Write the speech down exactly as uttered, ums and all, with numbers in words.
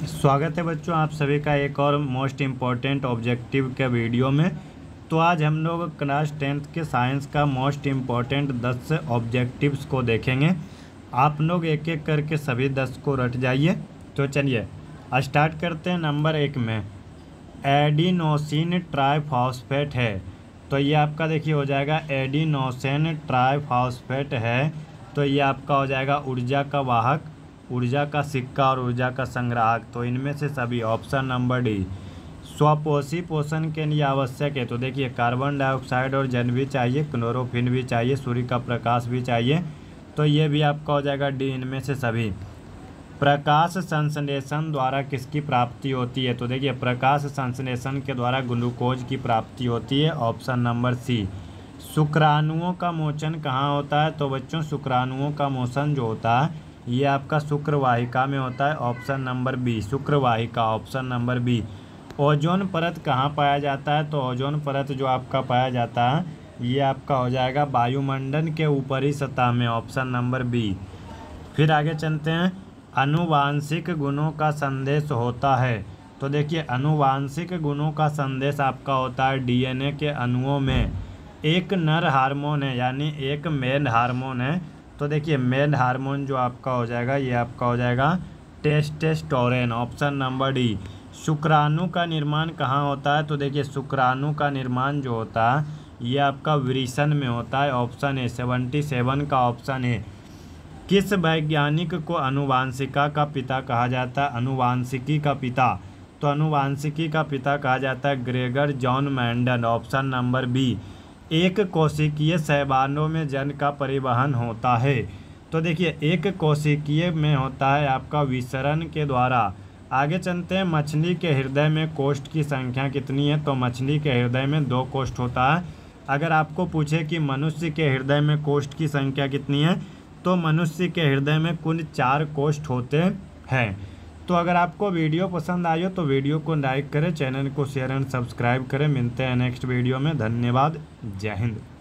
स्वागत है बच्चों, आप सभी का एक और मोस्ट इम्पॉर्टेंट ऑब्जेक्टिव के वीडियो में। तो आज हम लोग क्लास टेंथ के साइंस का मोस्ट इम्पॉर्टेंट दस ऑब्जेक्टिव्स को देखेंगे। आप लोग एक एक करके सभी दस को रट जाइए। तो चलिए स्टार्ट करते हैं। नंबर एक में एडिनोसिन ट्राइफॉस्फेट है, तो ये आपका देखिए हो जाएगा एडिनोसिन ट्राइफॉस्फेट है, तो ये आपका हो जाएगा ऊर्जा का वाहक, ऊर्जा का सिक्का और ऊर्जा का संग्राहक। तो इनमें से सभी ऑप्शन नंबर डी। स्वपोषी पोषण के लिए आवश्यक है, तो देखिए कार्बन डाइऑक्साइड और जल भी चाहिए, क्लोरोफिल भी चाहिए, सूर्य का प्रकाश भी चाहिए, तो ये भी आपका हो जाएगा डी इनमें से सभी। प्रकाश संश्लेषण द्वारा किसकी प्राप्ति होती है, तो देखिए प्रकाश संश्लेषण के द्वारा ग्लूकोज की प्राप्ति होती है, ऑप्शन नंबर सी। शुक्राणुओं का मोचन कहाँ होता है, तो बच्चों शुक्राणुओं का मोचन जो होता है ये आपका शुक्रवाहिका में होता है, ऑप्शन नंबर बी। शुक्रवाहिका, ऑप्शन नंबर बी। ओजोन परत कहाँ पाया जाता है, तो ओजोन परत जो आपका पाया जाता है ये आपका हो जाएगा वायुमंडल के ऊपरी सतह में, ऑप्शन नंबर बी। फिर आगे चलते हैं। आनुवांशिक गुणों का संदेश होता है, तो देखिए आनुवांशिक गुणों का संदेश आपका होता है डीएनए के अणुओं में। एक नर हार्मोन है यानी एक मेल हार्मोन है, तो देखिए मेल हार्मोन जो आपका हो जाएगा ये आपका हो जाएगा टेस्टोस्टेरोन, ऑप्शन नंबर डी। शुक्राणु का निर्माण कहाँ होता है, तो देखिए शुक्राणु का निर्माण जो होता है ये आपका वृषण में होता है, ऑप्शन ए। सेवेंटी सेवन का ऑप्शन है। किस वैज्ञानिक को आनुवांशिका का पिता कहा जाता है, आनुवांशिकी का पिता, तो आनुवांशिकी का पिता कहा जाता है Gregor John Mendel, option number B. एक कोशिकीय शैवालों में जल का परिवहन होता है, तो देखिए एक कोशिकीय में होता है आपका विसरण के द्वारा। आगे चलते हैं। मछली के हृदय में कोष्ठ की संख्या कितनी है, तो मछली के हृदय में दो कोष्ठ होता है। अगर आपको पूछे कि मनुष्य के हृदय में कोष्ठ की संख्या कितनी है, तो मनुष्य के हृदय में कुल चार कोष्ठ होते हैं। तो अगर आपको वीडियो पसंद आई हो तो वीडियो को लाइक करें, चैनल को शेयर एंड सब्सक्राइब करें। मिलते हैं नेक्स्ट वीडियो में। धन्यवाद। जय हिंद।